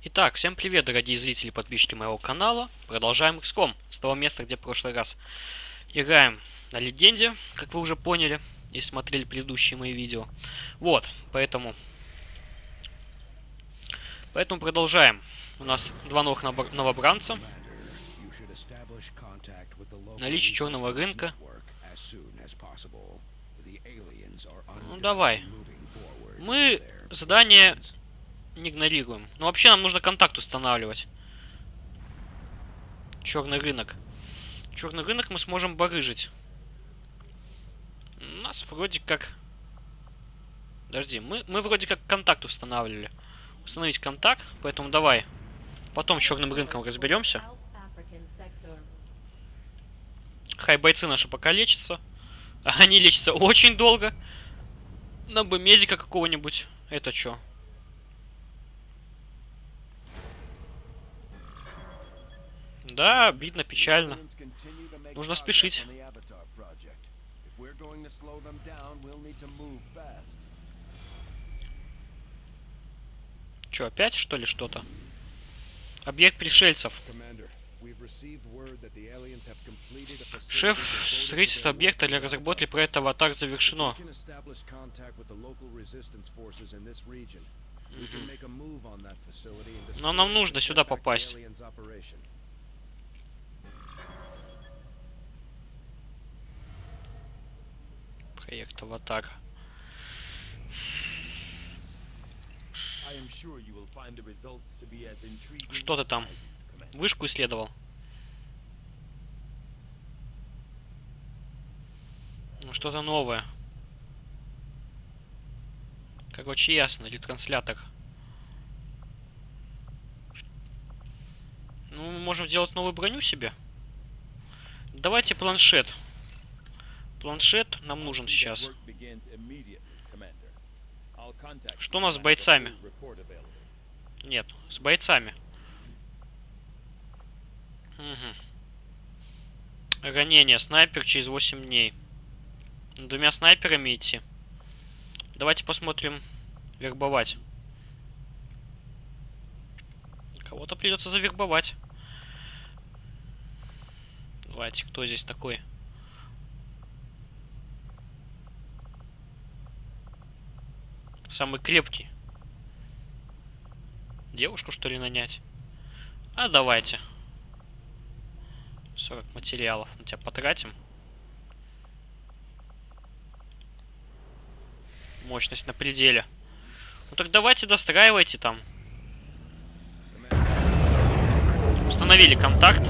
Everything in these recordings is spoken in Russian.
Итак, всем привет, дорогие зрители и подписчики моего канала. Продолжаем XCOM с того места, где в прошлый раз играем на Легенде, как вы уже поняли, если смотрели предыдущие мои видео. Вот, поэтому продолжаем. У нас два новых новобранца. Наличие черного рынка. Ну давай. Мы задание не игнорируем. Но вообще нам нужно контакт устанавливать. Черный рынок. Черный рынок мы сможем барыжить. У нас вроде как... Подожди, мы вроде как контакт устанавливали. Установить контакт, поэтому давай. Потом с черным рынком разберемся. Хай бойцы наши пока лечатся. А они лечатся очень долго. Нам бы медика какого-нибудь. Это что? Да, обидно, печально. Нужно спешить. Че, опять что ли что-то? Объект пришельцев. Шеф, строительство объекта для разработки проекта «Аватар» завершено. Но нам нужно сюда попасть. Проект «Аватар». Что ты там? Вышку исследовал? Ну, что-то новое. Короче, ясно. Ретранслятор. Ну, мы можем делать новую броню себе. Давайте планшет. Планшет нам нужен сейчас. Что у нас с бойцами? Нет, с бойцами. Угу. Ранение. Снайпер через 8 дней. Двумя снайперами идти. Давайте посмотрим. Вербовать. Кого-то придется завербовать. Давайте, кто здесь такой? Самый крепкий. Девушку, что ли, нанять? А давайте. 40 материалов на тебя потратим. Мощность на пределе. Ну так давайте достраивайте там. Установили контакт.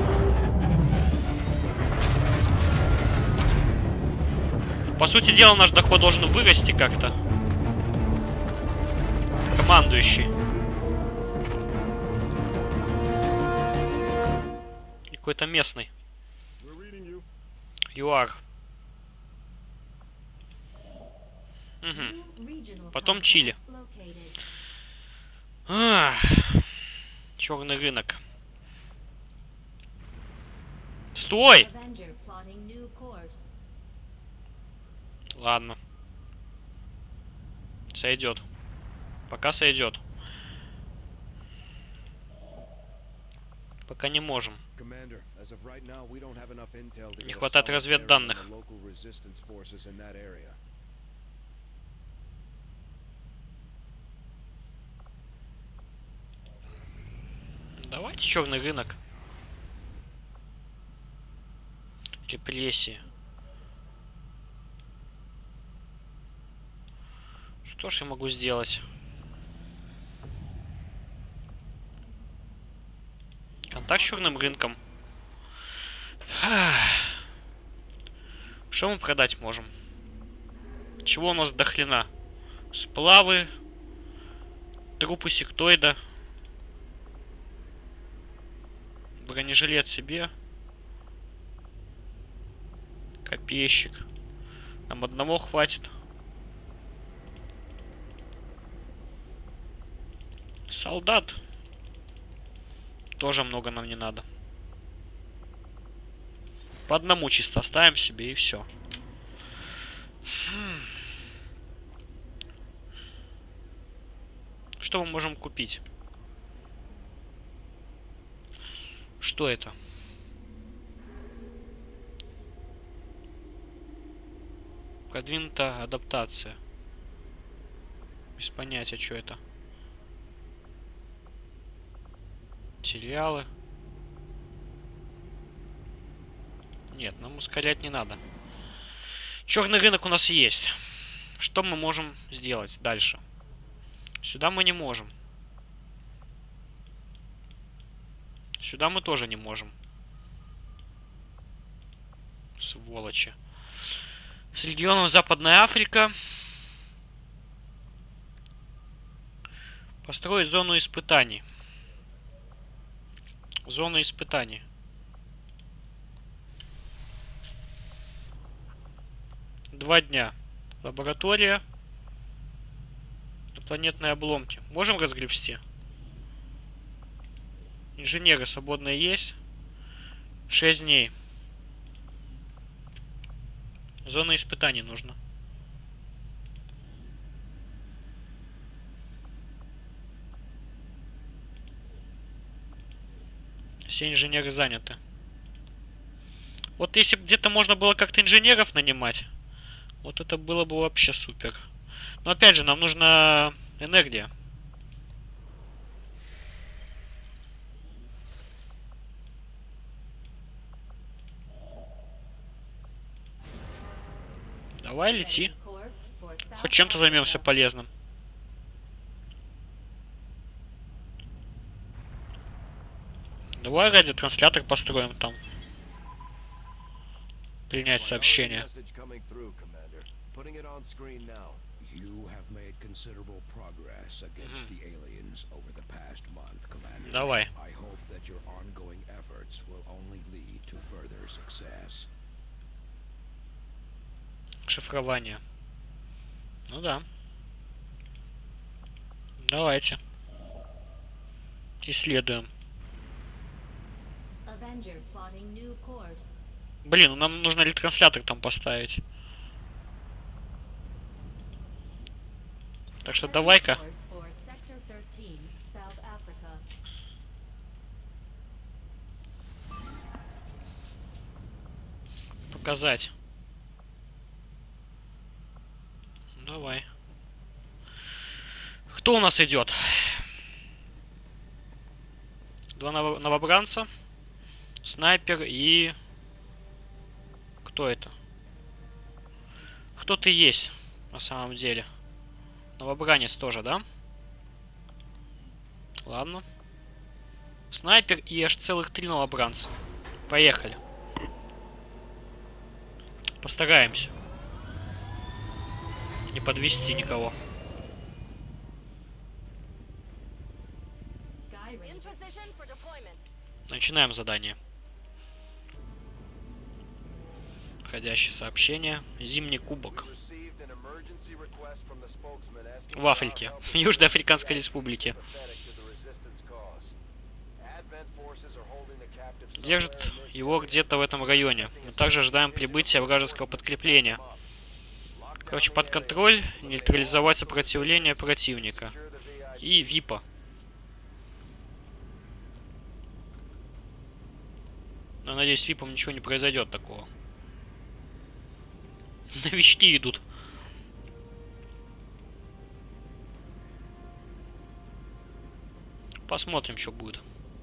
По сути дела, наш доход должен вырасти как-то. Командующий. Какой-то местный. You are. Угу. Потом Чили. Черный рынок. Стой! Ладно. Сойдет. Пока сойдет. Пока не можем. Не хватает разведданных. Давайте черный рынок. Репрессии. Что ж я могу сделать? Контакт с черным рынком. Что мы продать можем? Чего у нас до хрена? Сплавы. Трупы сектоида. Бронежилет себе. Копейщик. Нам одного хватит. Солдат. Тоже много нам не надо. По одному чисто оставим себе и все. Что мы можем купить? Что это? Продвинутая адаптация. Без понятия, что это. Сериалы. Нет, нам ускорять не надо. Черный рынок у нас есть. Что мы можем сделать дальше? Сюда мы не можем. Сюда мы тоже не можем. Сволочи. С регионом Западная Африка. Построить зону испытаний. Зона испытаний. Два дня. Лаборатория. Инопланетные обломки. Можем разгребсти? Инженеры свободные есть. 6 дней. Зона испытаний нужна. Все инженеры заняты. Вот если бы где-то можно было как-то инженеров нанимать, вот это было бы вообще супер. Но опять же, нам нужна энергия. Давай, лети. Хоть чем-то займемся полезным. Давай радиотранслятор построим там. Принять сообщение. Давай. Шифрование. Ну да. Давайте. Исследуем. Блин, ну нам нужно ретранслятор там поставить. Так что давай-ка. Показать. Давай. Кто у нас идет? Два новобранца. Снайпер и... Кто это? Кто ты есть на самом деле? Новобранец тоже, да? Ладно. Снайпер и аж целых 3 новобранца. Поехали. Постараемся. Не подвести никого. Начинаем задание. Входящее сообщение. Зимний кубок. В Африке. Южноафриканской республике. Держит его где-то в этом районе. Мы также ожидаем прибытия вражеского подкрепления. Короче, под контроль, нейтрализовать сопротивление противника. И ВИПа. Но, надеюсь, с ВИПом ничего не произойдет такого. Новички идут. Посмотрим, что будет.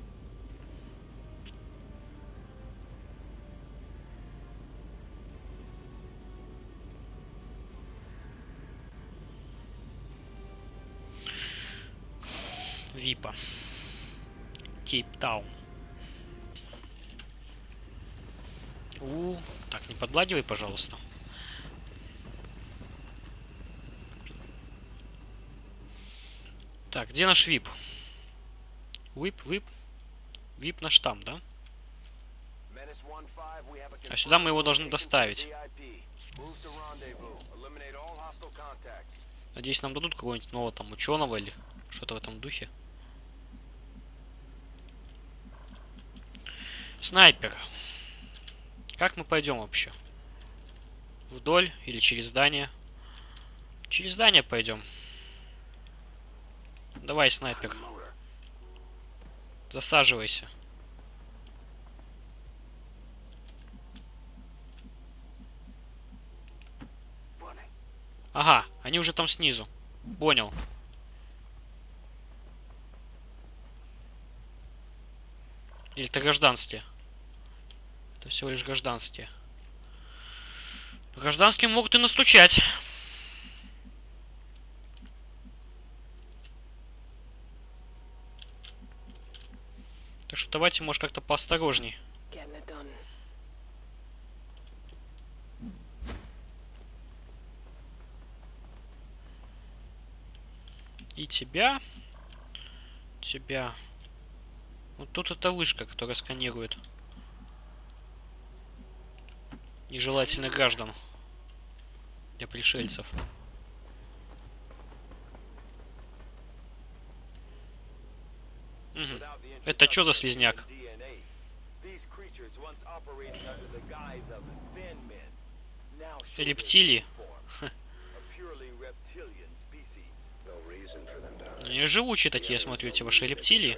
ВИПа. Кейптаун. Так, не подбладивай, пожалуйста. Так, где наш ВИП? ВИП. ВИП наш там, да? А сюда мы его должны доставить. Надеюсь, нам дадут какого-нибудь нового там ученого или что-то в этом духе. Снайпер. Как мы пойдем вообще? Вдоль или через здание? Через здание пойдем. Давай, снайпер. Засаживайся. они уже там снизу. Понял. Или это гражданские? Это всего лишь гражданские. Гражданские могут и настучать. Так что давайте, может, как-то поосторожней. И тебя. Тебя. Вот тут эта вышка, которая сканирует нежелательных граждан для пришельцев. Угу. Это что за слизняк? Рептилии? Они живучие такие, я смотрю, эти ваши рептилии.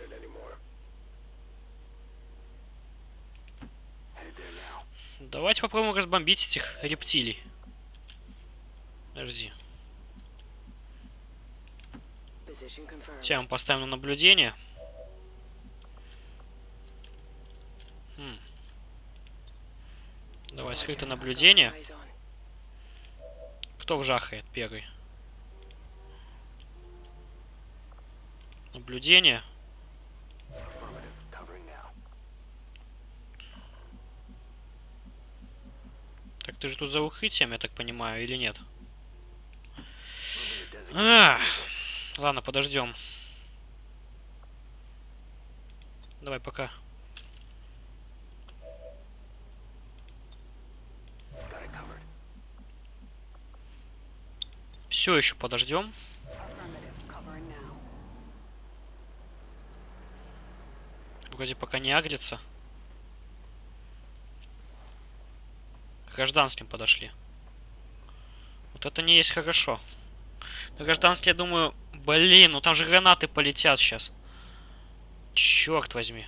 Давайте попробуем разбомбить этих рептилий. Подожди. Тебя мы поставим на наблюдение. Давай, скрытое наблюдение. Кто вжахает первый? Наблюдение. Так ты же тут за укрытием, я так понимаю, или нет? Ладно, подождем. Давай пока. Все еще подождем. Вроде пока не агрится. К гражданским подошли. Вот это не есть хорошо. На гражданские, я думаю... Блин, ну там же гранаты полетят сейчас. Черт возьми.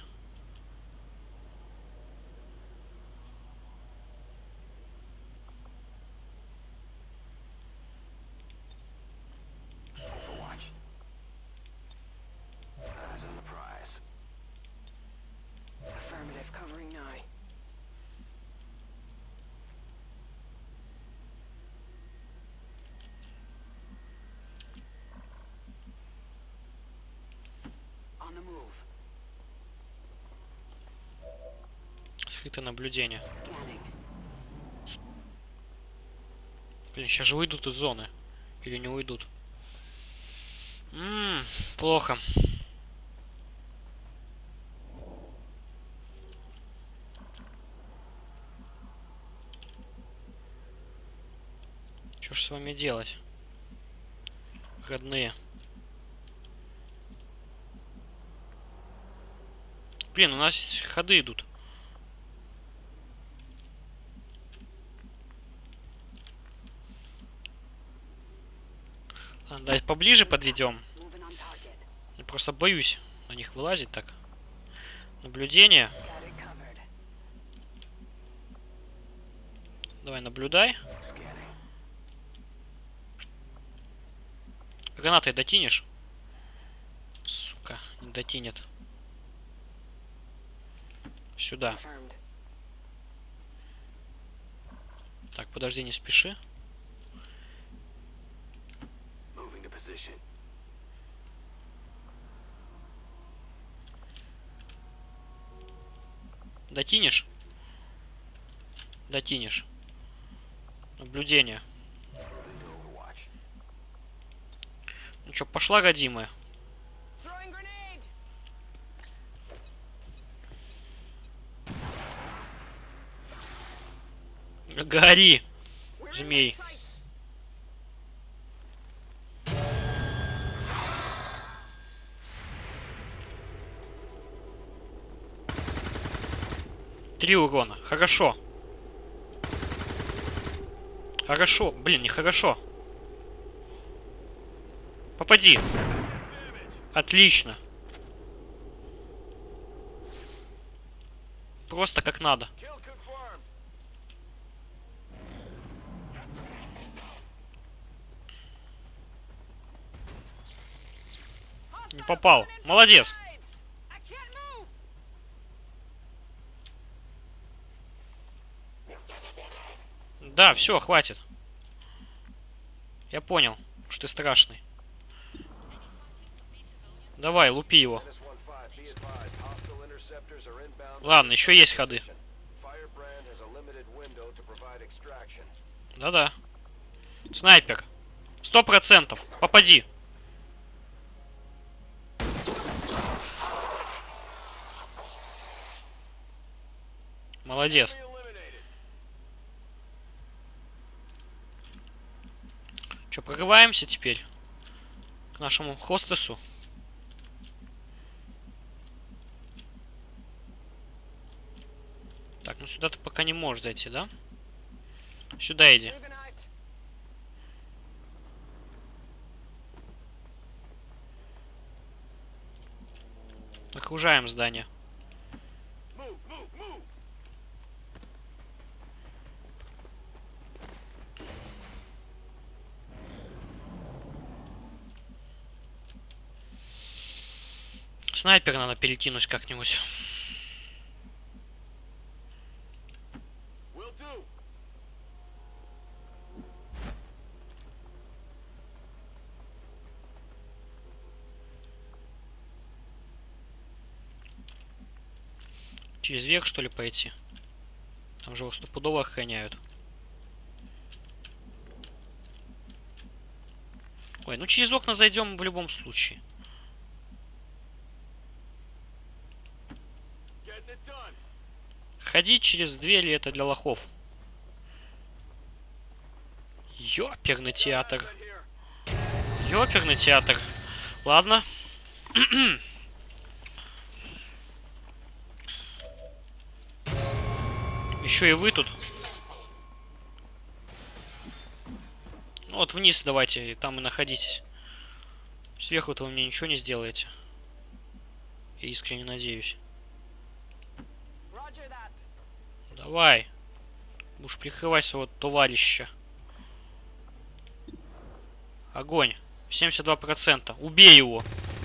Скрытое наблюдение. Блин, сейчас же уйдут из зоны. Или не уйдут. Плохо. Что ж с вами делать? Родные. Блин, у нас ходы идут. Ладно, давайте поближе подведем. Я просто боюсь на них вылазить так. Наблюдение. Давай, наблюдай. Гранатой дотянешь? Сука, не дотянет. Сюда. Так, подожди, не спеши. Дотянешь? Дотянешь. Наблюдение. Ну что, пошла, родимая? Гори, змей. Три урона. Хорошо. Хорошо. Блин, нехорошо. Попади. Отлично. Просто как надо. Не попал. Молодец. Да, все, хватит. Я понял, что ты страшный. Давай, лупи его. Ладно, еще есть ходы. Да-да. Снайпер. 100%. Попади. Молодец. Че, прорываемся теперь к нашему хостесу? Так, ну сюда ты пока не можешь зайти, да? Сюда иди. Окружаем здание. Снайпер надо перекинуть как-нибудь. Через верх, что ли, пойти? Там же его стопудово охраняют. Ой, ну через окна зайдем в любом случае. Ходить через двери — это для лохов. Ёперный театр. Ёперный театр. Ладно. Еще и вы тут. Ну, вот вниз давайте, там и находитесь. Сверху-то вы мне ничего не сделаете. Я искренне надеюсь. Давай. Будешь прикрывать своего товарища. Огонь. 72%. Убей его.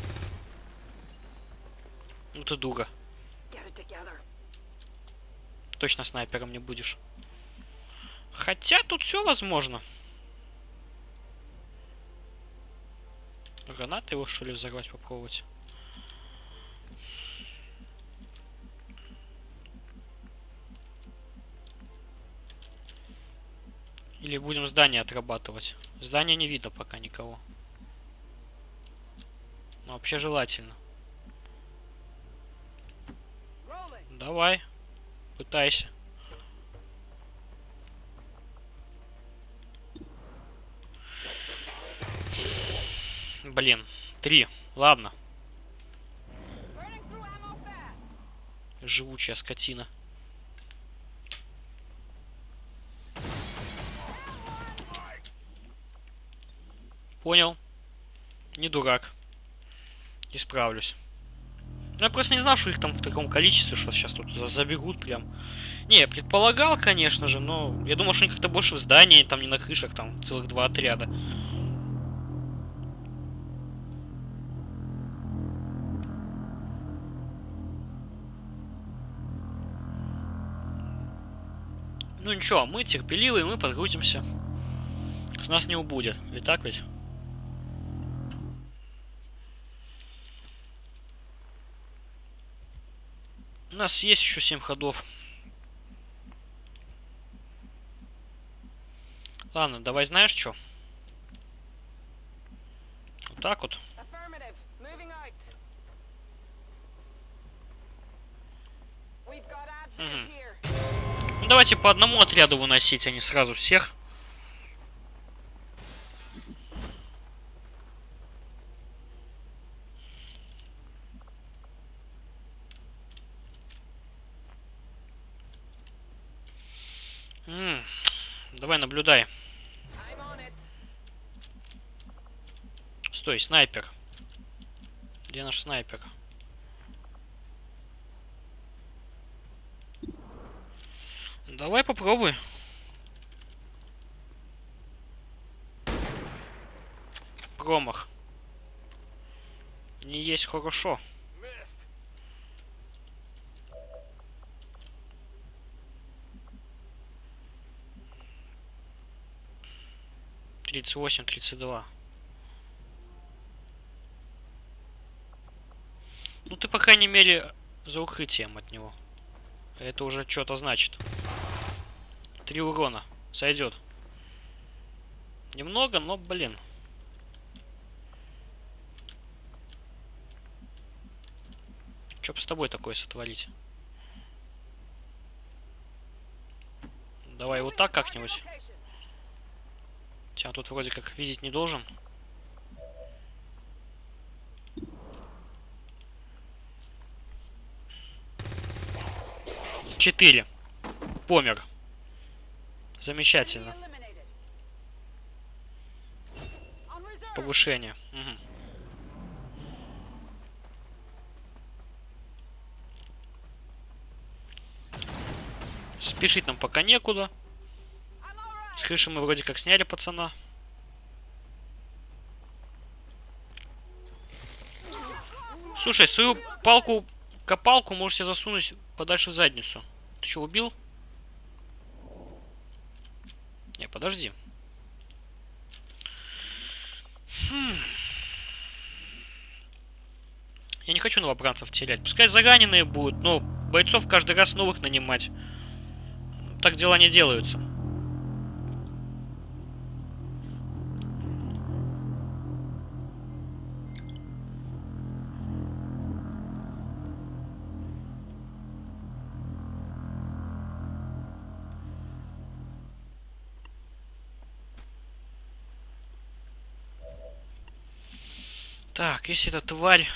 Ну ты дура. Точно снайпером не будешь. Хотя тут все возможно. Гранаты его, что ли, взорвать попробовать? Или будем здание отрабатывать? Здание не видно пока никого. Но вообще желательно. Давай. Пытайся. Блин. 3. Ладно. Живучая скотина. Понял. Не дурак. Исправлюсь. Ну, я просто не знал, что их там в таком количестве, что сейчас тут забегут прям. Не, я предполагал, конечно же, но я думал, что они как-то больше в здании, там не на крышах, там целых 2 отряда. Ну ничего, мы терпеливые, мы подгрузимся. С нас не убудет, ведь так ведь? У нас есть еще 7 ходов. Ладно, давай знаешь что? Вот так вот. Угу. Ну давайте по одному отряду выносить, а не сразу всех. Давай наблюдай. Стой, снайпер. Где наш снайпер? Давай попробуй. Промах. Не есть хорошо. «38, 32». Ну ты, по крайней мере, за укрытием от него. Это уже что-то значит. 3 урона. Сойдет. Немного, но, блин. Что бы с тобой такое сотворить? Давай вот так как-нибудь. Тебя тут вроде как видеть не должен. Четыре. Помер. Замечательно. Повышение. Угу. Спешить нам пока некуда. С крыши мы вроде как сняли пацана. Слушай, свою палку-копалку можете засунуть подальше в задницу. Ты что, убил? Не, подожди. Я не хочу новобранцев терять. Пускай зараненные будут, но бойцов каждый раз новых нанимать. Так дела не делаются. Так, если эта тварь...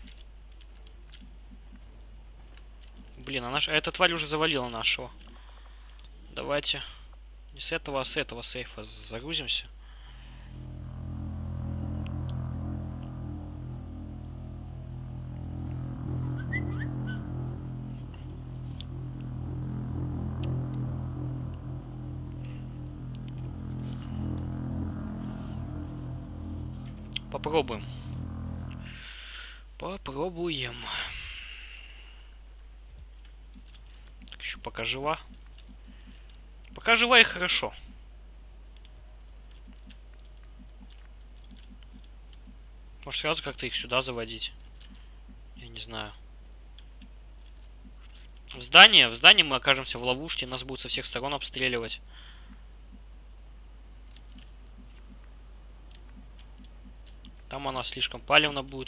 Блин, эта тварь уже завалила нашего. Давайте не с этого, а с этого сейфа загрузимся. Попробуем. Попробуем. Так, еще пока жива. Пока жива и хорошо. Может, сразу как-то их сюда заводить? Я не знаю. В здании мы окажемся в ловушке, нас будут со всех сторон обстреливать. Там она слишком палевно будет.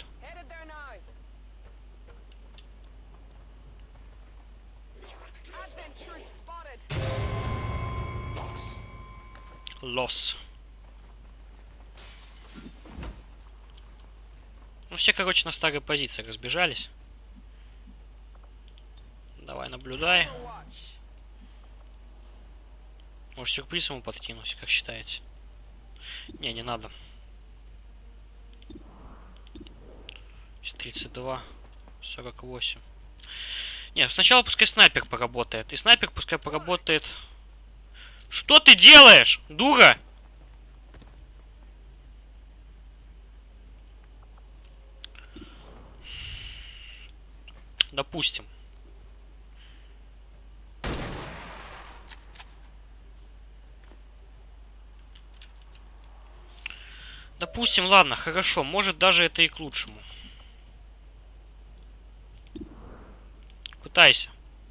Лос. Ну, все, короче, на старой позиции разбежались. Давай, наблюдай. Может, сюрприз ему подкинуть, как считаете? Не надо. 32, 48. Не, сначала пускай снайпер поработает. И снайпер пускай поработает... Что ты делаешь, дура? Допустим. Допустим, ладно, хорошо. Может, даже это и к лучшему. Пытайся.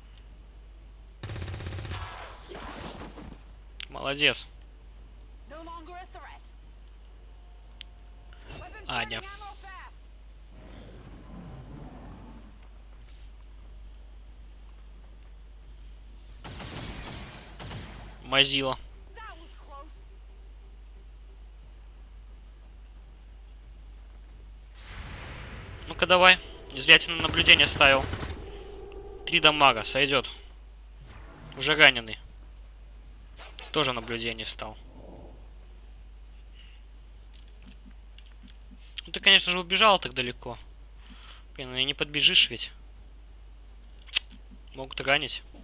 Молодец. Аня. Мазила. Ну-ка давай. Не зря тебя на наблюдение ставил. 3 дамага, сойдет. Уже раненый. Тоже наблюдение встал. Ну ты, конечно же, убежал так далеко. Блин, ну и не подбежишь ведь. Могут ранить.